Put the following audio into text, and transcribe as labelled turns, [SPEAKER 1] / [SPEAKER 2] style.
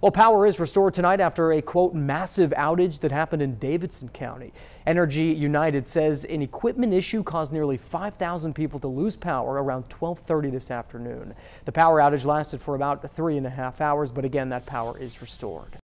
[SPEAKER 1] Well, power is restored tonight after a, quote, massive outage that happened in Davidson County. Energy United says an equipment issue caused nearly 5,000 people to lose power around 12:30 this afternoon. The power outage lasted for about 3.5 hours, but again, that power is restored.